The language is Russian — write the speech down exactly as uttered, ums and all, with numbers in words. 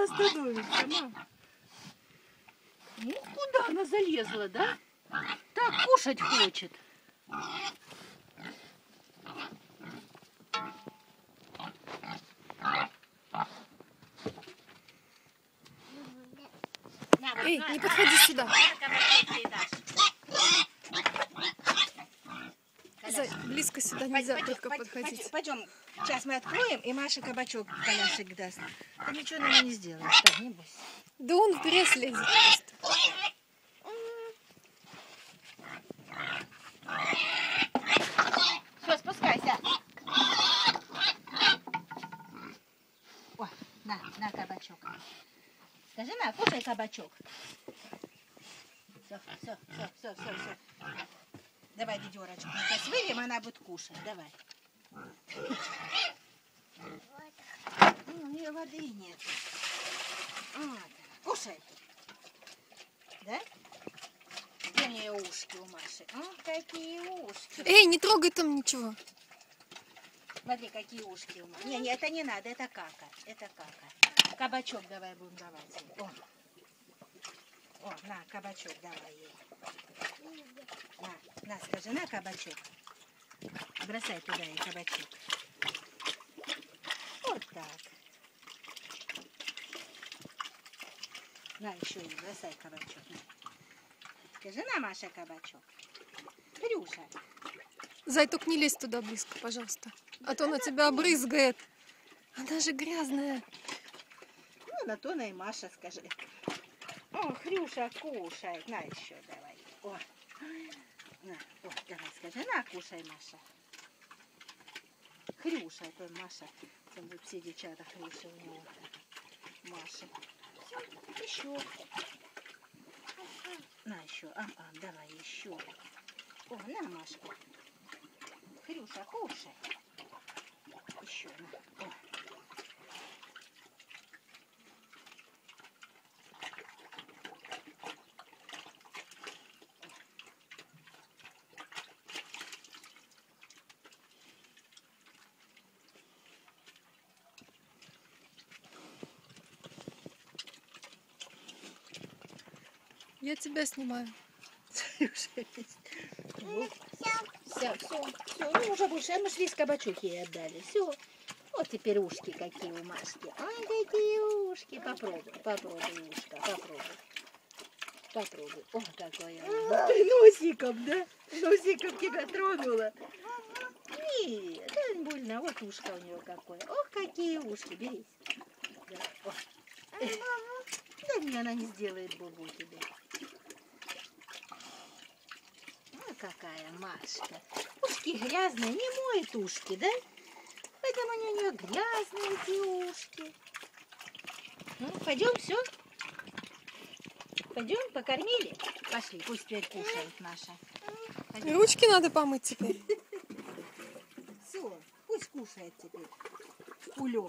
когда остановится, мам? Ну, куда она залезла, да? Так кушать хочет. Эй, не подходи сюда. Зай, близко сюда нельзя, Пойдем, только пойдем, подходить. Пойдем, сейчас мы откроем, и Маша кабачок коляшек даст. Ты ничего нам не сделаешь, так, не бойся. Да он в грязь лезет просто. Все, спускайся. О, на, на кабачок. Скажи, на, кушай кабачок. Все, все, все, все, все, все. Давай ведерочку. Мы сейчас выйдем, она будет кушать. Давай. У нее воды нет. Вот. Кушай. Да? Где у нее ушки у Маши? О, какие ушки. Эй, не трогай там ничего. Смотри, какие ушки у Маши. Не, не, это не надо, это кака. Это кака. Кабачок давай будем давать ей. О, О на, кабачок давай ей. На, на, скажи, на кабачок. Бросай туда и кабачок. Вот так. На, еще и бросай кабачок. Скажи, на, Маша, кабачок. Хрюша. Зай, только не лезь туда близко, пожалуйста. А то она тебя обрызгает. Она же грязная. Ну, на то она и Маша, скажи. О, Хрюша кушает. На, еще давай. О, на, о, давай, скажи, на, кушай, Маша. Хрюша, это Маша. Там будут все девчата Хрюша у него. Маша. Все, еще. На, еще. Ам, ам, давай, еще. О, на, Машка. Хрюша, кушай. Еще, на. О. Я тебя снимаю. Все, все, все. Ну, уже больше. Мы шли с кабачок ей отдали. Все. Вот теперь ушки какие у Машки. Ай, какие ушки. Попробуй, попробуй ушко, попробуй. Попробуй. О, какое. Ты носиком, да? Носиком тебя тронула. Нет, да, не больно. Вот ушко у нее какое. Ох, какие ушки. Берись. Да, о. Да мне она не сделает бубу тебе. Ну, какая Машка. Ушки грязные, не моет ушки, да? Поэтому у нее грязные эти ушки. Ну, пойдем, все. Пойдем, покормили? Пошли, пусть теперь кушает наша. Пойдем. Ручки надо помыть теперь. Все, пусть кушает теперь. Улёг.